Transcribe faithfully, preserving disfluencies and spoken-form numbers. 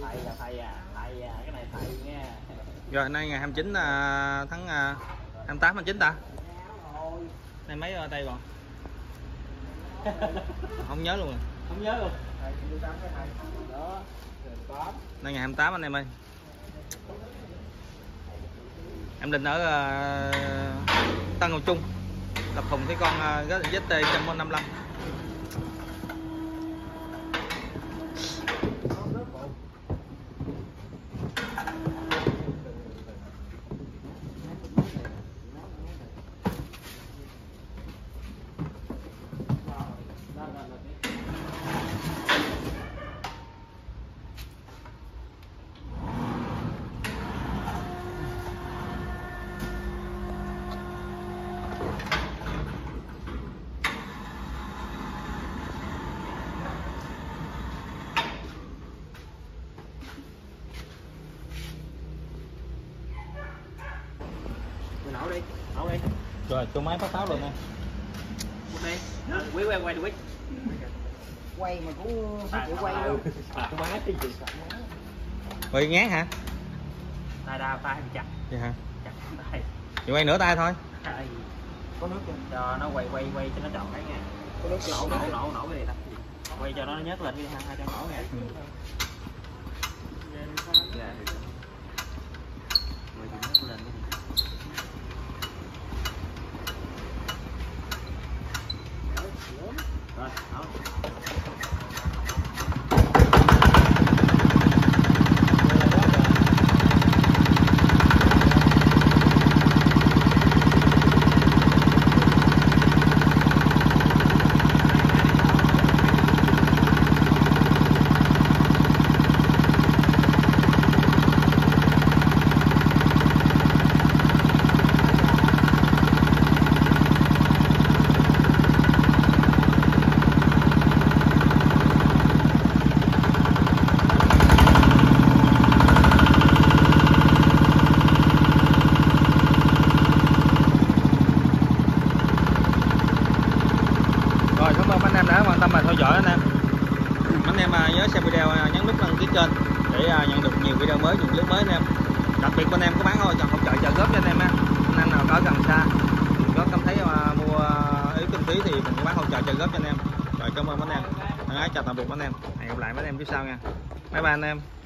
thầy là thầy à, thầy à, cái này thầy nha. Rồi nay ngày hai mươi chín tháng hai mươi tám tháng chín ta. Nay mấy tay còn? Không nhớ luôn rồi. Không nhớ luôn. Đó. Nay ngày hai mươi tám anh em ơi. Em định ở uh, Tân Ngọc Trung tập thùng cái con uh, Z T một trăm năm mươi lăm. Nổ đi, nổ đi. Rồi cho máy phát pháo luôn nè. Đi. Quý quay quay được quý. Quay mà cũng không chịu quay luôn. Má cái gì Quay ngán hả? tay đa tay chặt. Vậy hả? Chặt tay. Thì quay nửa tay thôi. Tay. Có nước chưa? Cho nó quay quay quay cho nó tròn cái nha. Có nước Nổ nổ nổ nổ cái gì ta? Quay cho nó nhấc lên đi ha, hai cho nổ nha. Ừ. Dạ. Quay cho nhấc lên cái gì? Rồi, nổ. Rồi cảm ơn anh em đã quan tâm và theo dõi anh em. Anh em nhớ xem video nhấn nút đăng ký kênh để nhận được nhiều video mới, những clip mới anh em. Đặc biệt anh em có bán hỗ trợ hỗ trợ trợ góp cho anh em á. Anh em nào có gần xa có cảm thấy mà mua ý kinh phí thì mình bán hỗ trợ trợ góp cho anh em. Rồi cảm ơn anh em. Thân ái chào tạm biệt anh em. Hẹn gặp lại mấy anh em phía sau nha. Bye bye anh em.